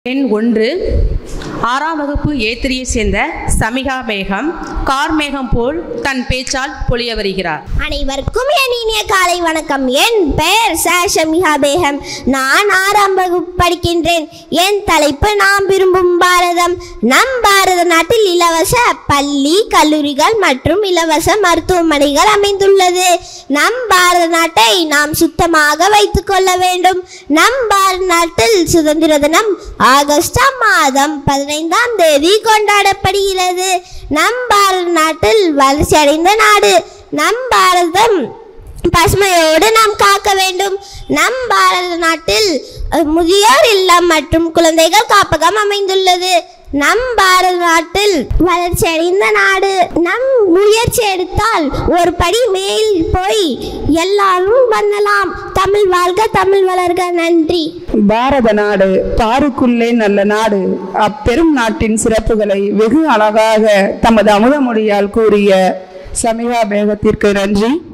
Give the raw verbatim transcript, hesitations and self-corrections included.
எண் ஒன்று ஆறாம் வகுப்பு ஏத்திரியை சேர்ந்த சமிகா பேகம் கார் மேகம் போல் தன் பேச்சால் பொழிய வருகிறார். அனைவருக்கும் என் இனிய காலை வணக்கம். என் பெயர் சமிகா பேகம். நான் ஆறாம் வகுப்பு படிக்கின்றேன். என் தலைப்பு நாம் விரும்பும் பாரதம். நம் பாரத நாட்டில் இலவச பள்ளி கல்லூரிகள் மற்றும் இலவச மருத்துவமனைகள் அமைந்துள்ளது. நம் பாரத நாட்டை நாம் சுத்தமாக வைத்துக் கொள்ள வேண்டும். நம் பாரத நாட்டில் சுதந்திர தினம் ஆகஸ்ட் மாதம் பதினைந்தாம் தேதி கொண்டாடப்படுகிறது. நம் பாரத நாட்டில் வளர்ச்சி அடைந்த நாடு. நம் பாரதம் பசுமையோடு நாம் காக்க வேண்டும். நம் பாரத நாட்டில் முதியோர் இல்லம் மற்றும் குழந்தைகள் காப்பகம் அமைந்துள்ளது. நம் பாரத நாட்டில் வளர்ச்சி அடைந்த நாடு. நம் முயற்சி எடுத்தால் ஒரு படி மேல் போய் எல்லாரும் பண்ணலாம். தமிழ் வாழ்க, தமிழ் வளர்க. நன்றி. பாரத நாடு பாருக்குள்ளே நல்ல நாடு. அப்பெரும் நாட்டின் சிறப்புகளை வெகு அழகாக தமது அமுத மொழியால் கூறிய சமிகா பேகத்திற்கு நன்றி.